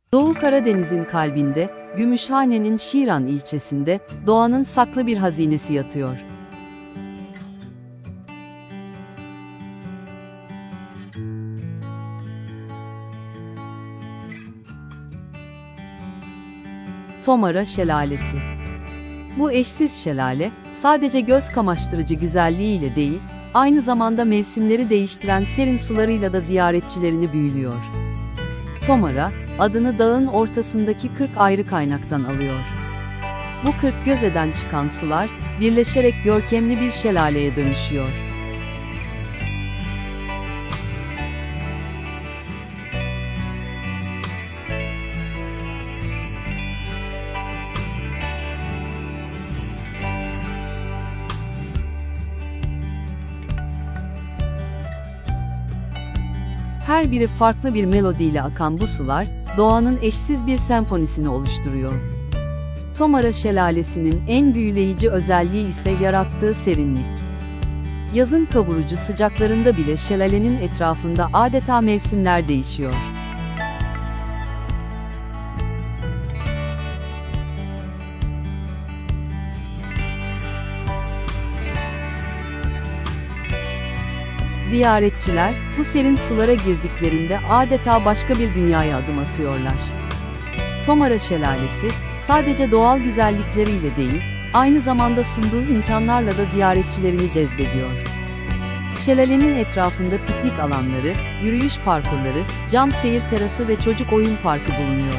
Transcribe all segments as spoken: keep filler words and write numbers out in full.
Doğu Karadeniz'in kalbinde, Gümüşhane'nin Şiran ilçesinde, doğanın saklı bir hazinesi yatıyor. Tomara Şelalesi. Bu eşsiz şelale, sadece göz kamaştırıcı güzelliğiyle değil, aynı zamanda mevsimleri değiştiren serin sularıyla da ziyaretçilerini büyülüyor. Tomara, adını dağın ortasındaki kırk ayrı kaynaktan alıyor. Bu kırk gözeden çıkan sular, birleşerek görkemli bir şelaleye dönüşüyor. Her biri farklı bir melodiyle akan bu sular, doğanın eşsiz bir senfonisini oluşturuyor. Tomara Şelalesi'nin en büyüleyici özelliği ise yarattığı serinlik. Yazın kavurucu sıcaklarında bile şelalenin etrafında adeta mevsimler değişiyor. Ziyaretçiler, bu serin sulara girdiklerinde adeta başka bir dünyaya adım atıyorlar. Tomara Şelalesi, sadece doğal güzellikleriyle değil, aynı zamanda sunduğu imkanlarla da ziyaretçilerini cezbediyor. Şelalenin etrafında piknik alanları, yürüyüş parkurları, cam seyir terası ve çocuk oyun parkı bulunuyor.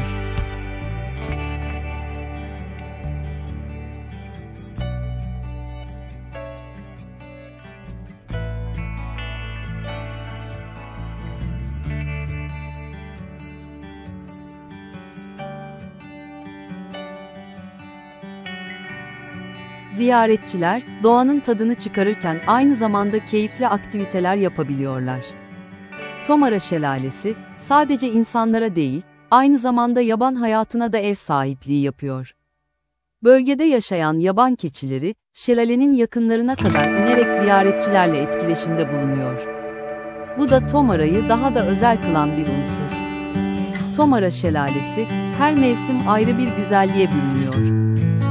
Ziyaretçiler, doğanın tadını çıkarırken aynı zamanda keyifli aktiviteler yapabiliyorlar. Tomara Şelalesi, sadece insanlara değil, aynı zamanda yaban hayatına da ev sahipliği yapıyor. Bölgede yaşayan yaban keçileri, şelalenin yakınlarına kadar inerek ziyaretçilerle etkileşimde bulunuyor. Bu da Tomara'yı daha da özel kılan bir unsur. Tomara Şelalesi, her mevsim ayrı bir güzelliğe bürünüyor.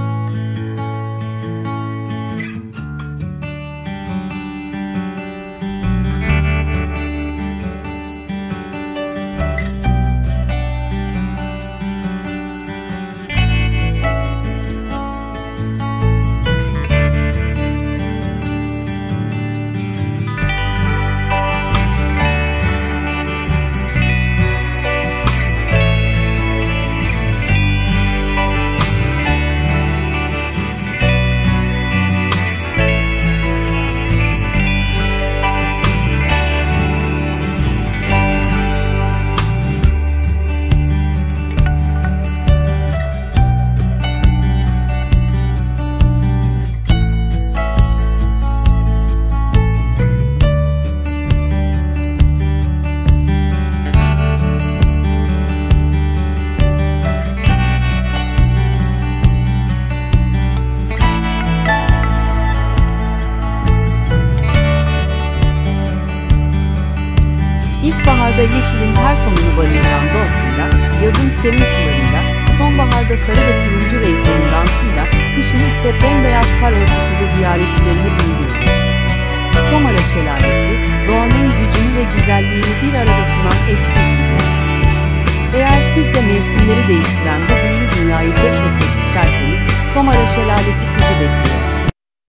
İlkbaharda yeşilin her tonunu barındıran doğasıyla, yazın serin sularıyla, sonbaharda sarı ve turuncu renklerin dansıyla, kışın ise bembeyaz kar örtüsüyle ziyaretçilerini büyülüyor. Tomara Şelalesi, doğanın gücünü ve güzelliğini bir arada sunan eşsiz bir yer. Eğer siz de mevsimleri değiştiren bu büyülü dünyayı keşfetmek isterseniz, Tomara Şelalesi sizi bekliyor.